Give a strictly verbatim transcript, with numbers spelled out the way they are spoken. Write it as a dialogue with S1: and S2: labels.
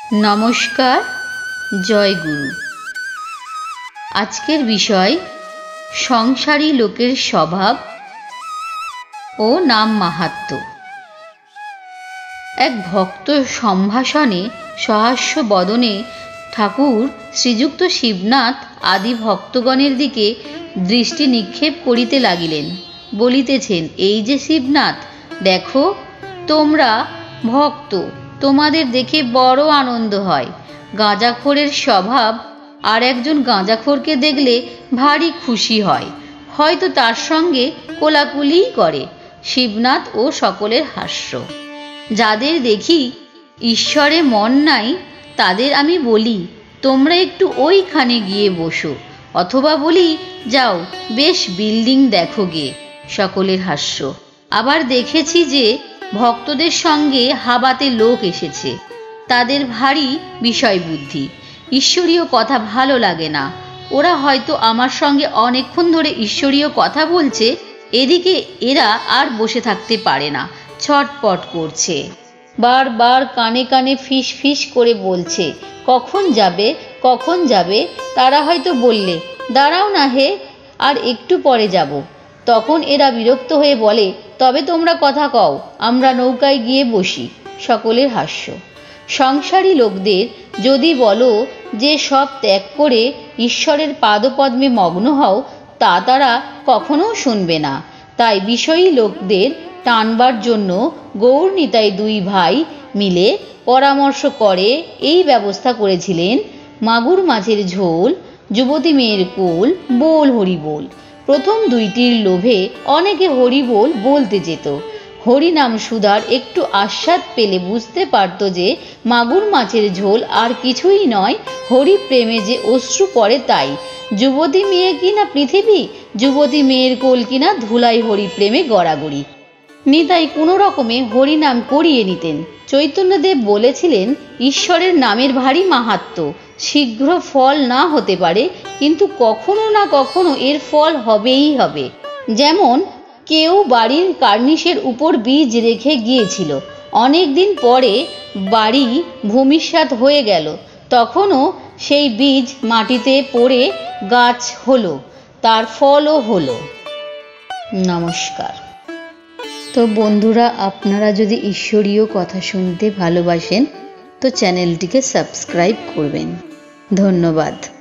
S1: নমস্কার, জয় গুরু। আজকের বিষয় সংসারী লোকের স্বভাব ও নাম মাহাত্ম্য। এক ভক্ত সম্ভাষণে সহাস্য বদনে ঠাকুর শ্রীযুক্ত শিবনাথ আদি ভক্তগণের দিকে দৃষ্টি নিক্ষেপ করিতে লাগিলেন। বলিতেছেন, এই যে শিবনাথ, দেখো তোমরা ভক্ত, তোমাদের দেখে বড় আনন্দ হয়। গাঁজাখোরের স্বভাব আর একজন গাঁজাখোরকে দেখলে ভারী খুশি হয়, হয়তো তার সঙ্গে কোলাকুলিই করে। শিবনাথ ও সকলের হাস্য। যাদের দেখি ঈশ্বরে মন নাই, তাদের আমি বলি, তোমরা একটু ওইখানে গিয়ে বসো, অথবা বলি, যাও বেশ বিল্ডিং দেখো গে। সকলের হাস্য। আবার দেখেছি যে ভক্তদের সঙ্গে হাবাতে লোক এসেছে, তাদের ভারী বিষয় বুদ্ধি, ঈশ্বরীয় কথা ভালো লাগে না। ওরা হয়তো আমার সঙ্গে অনেকক্ষণ ধরে ঈশ্বরীয় কথা বলছে, এদিকে এরা আর বসে থাকতে পারে না, ছটপট করছে, বারবার কানে কানে ফিস ফিস করে বলছে, কখন যাবে কখন যাবে। তারা হয়তো বললে, দাঁড়াও না হে, আর একটু পরে যাব। তখন এরা বিরক্ত হয়ে বলে, তবে তোমরা কথা কও, আমরা নৌকায় গিয়ে বসি। সকলের হাস্য। সংসারী লোকদের যদি বলো যে সব ত্যাগ করে ঈশ্বরের পাদপদ্মে মগ্ন হও, তা তারা কখনো শুনবে না। তাই বিষয়ী লোকদের টানবার জন্য গৌরনিতাই দুই ভাই মিলে পরামর্শ করে এই ব্যবস্থা করেছিলেন, মাগুর মাছের ঝোল, যুবতী মেয়ের কোল, বোল হরি বোল। প্রথম দুইটির লোভে অনেকে হরি বোল বলতে যেত। হরিনাম সুধার একটু আস্বাদ পেলে বুঝতে পারত যে মাগুর মাছের ঝোল আর কিছুই নয়, হরি প্রেমে যে অশ্রু পড়ে তাই। যুবতী মেয়ে কিনা পৃথিবী, যুবতী মেয়ের কোল কিনা ধুলাই হরি প্রেমে গড়াগড়ি। নিতাই কোনো রকমে হরিনাম করিয়ে নিতেন। চৈতন্যদেব বলেছিলেন, ঈশ্বরের নামের ভারী মাহাত্ম্য, শীঘ্র ফল না হতে পারে, কিন্তু কখনো না কখনো এর ফল হবেই হবে। যেমন কেউ বাড়ির কার্নিশের উপর বীজ রেখে গিয়েছিল, অনেক দিন পরে বাড়ি ভূমিসাৎ হয়ে গেল, তখনও সেই বীজ মাটিতে পড়ে গাছ হলো, তার ফলও হলো। নমস্কার। তো বন্ধুরা, আপনারা যদি ঈশ্বরীয় কথা শুনতে ভালোবাসেন তো চ্যানেলটিকে সাবস্ক্রাইব করবেন। ধন্যবাদ।